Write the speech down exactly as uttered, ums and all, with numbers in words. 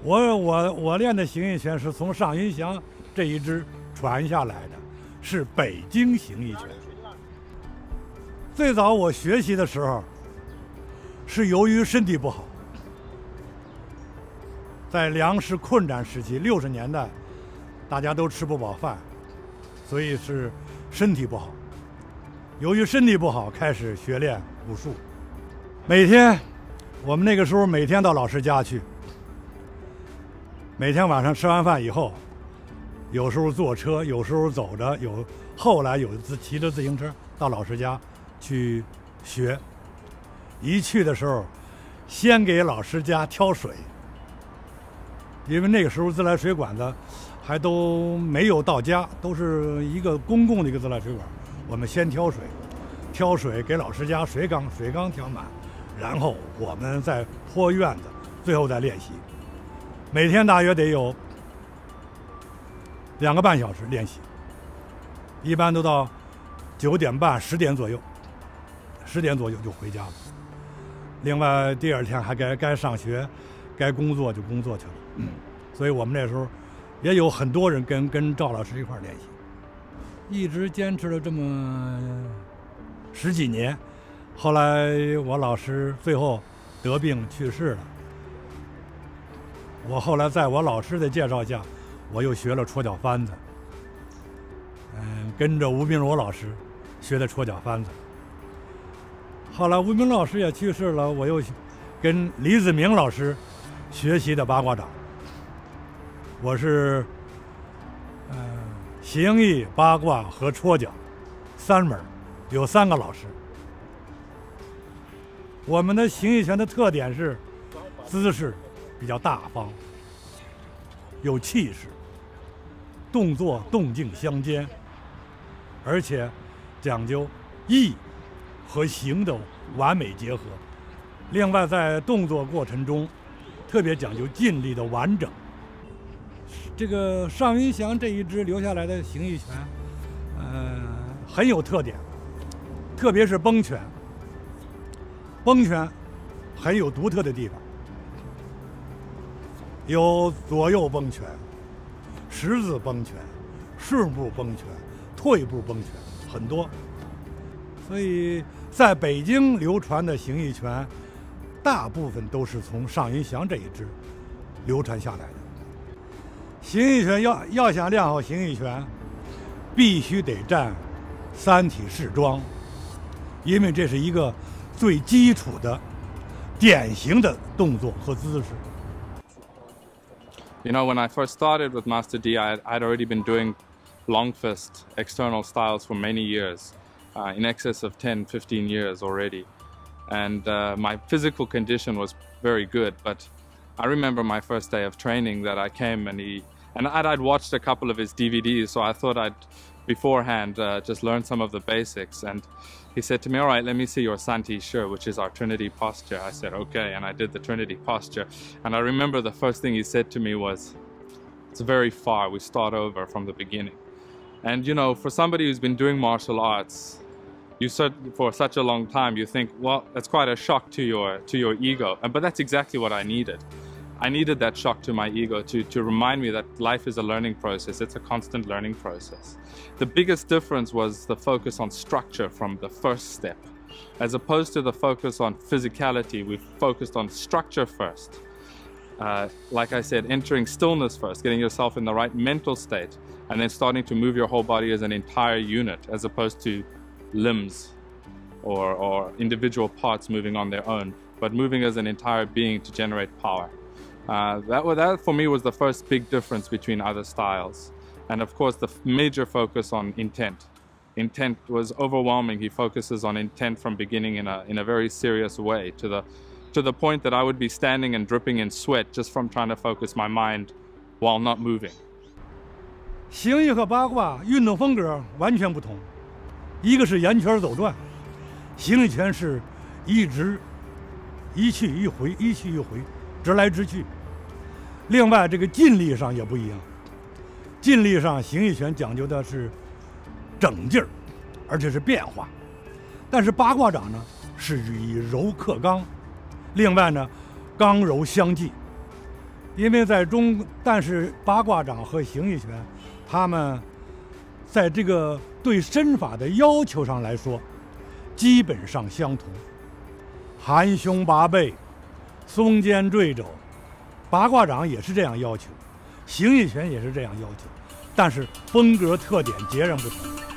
我我我练的形意拳是从尚云祥这一支传下来的，是北京形意拳。最早我学习的时候，是由于身体不好，在粮食困难时期，六十年代，大家都吃不饱饭，所以是身体不好。由于身体不好，开始学练武术。每天，我们那个时候每天到老师家去，每天晚上吃完饭以后，有时候坐车，有时候走着，有后来有自骑着自行车到老师家去学。一去的时候，先给老师家挑水，因为那个时候自来水管子还都没有到家，都是一个公共的一个自来水管。我们先挑水，挑水给老师家水缸，水缸挑满，然后我们再坡院子，最后再练习。每天大约得有两个半小时练习，一般都到九点半、十点左右，十点左右就回家了。另外第二天还该该上学，该工作就工作去了。嗯，所以我们那时候也有很多人跟跟赵老师一块练习，一直坚持了这么十几年。后来我老师最后得病去世了，我后来在我老师的介绍下，我又学了戳脚翻子，嗯，跟着吴明柔老师学的戳脚翻子。后来吴明老师也去世了，我又跟李子明老师学习的八卦掌。我是嗯、呃、形意、八卦和戳脚三门，有三个老师。我们的形意拳的特点是姿势比较大方，有气势，动作动静相间，而且讲究意和形的完美结合。另外，在动作过程中，特别讲究劲力的完整。这个尚云祥这一支留下来的形意拳，呃，很有特点，特别是崩拳。崩拳很有独特的地方，有左右崩拳、十字崩拳、顺步崩拳、退步崩拳，很多。所以在北京流传的形意拳，大部分都是从尚云祥这一支流传下来的。形意拳要要想练好形意拳，必须得站三体式桩，因为这是一个最基础的、典型的动作和姿势。 You know, when I first started with Master Di, I'd, I'd already been doing long fist external styles for many years, uh, in excess of ten, fifteen years already. And uh, my physical condition was very good, but I remember my first day of training that I came and he, and I'd, I'd watched a couple of his D V Ds, so I thought I'd beforehand uh, just learn some of the basics. And he said to me, all right, let me see your Santi Shi, which is our Trinity posture. I said, okay, and I did the Trinity posture. And I remember the first thing he said to me was, it's very far, we start over from the beginning. And you know, for somebody who's been doing martial arts, you said for such a long time, you think, well, that's quite a shock to your to your ego. But that's exactly what I needed. I needed that shock to my ego to, to remind me that life is a learning process. It's a constant learning process. The biggest difference was the focus on structure from the first step. As opposed to the focus on physicality, we focused on structure first. Uh, like I said, entering stillness first, getting yourself in the right mental state, and then starting to move your whole body as an entire unit, as opposed to limbs or, or individual parts moving on their own, but moving as an entire being to generate power. Uh, that, that for me was the first big difference between other styles. And of course the major focus on intent. Intent was overwhelming. He focuses on intent from beginning in a, in a very serious way, to the, to the point that I would be standing and dripping in sweat just from trying to focus my mind while not moving. 形意和八卦运动风格完全不同，一个是沿圈走转，形意拳是一直一去一回，一去一回，直来直去。另外，这个劲力上也不一样，劲力上形意拳讲究的是整劲儿，而且是变化。但是八卦掌呢是以柔克刚，另外呢刚柔相济， 因为在中，但是八卦掌和形意拳，他们在这个对身法的要求上来说，基本上相同。含胸拔背，松肩坠肘，八卦掌也是这样要求，形意拳也是这样要求，但是风格特点截然不同。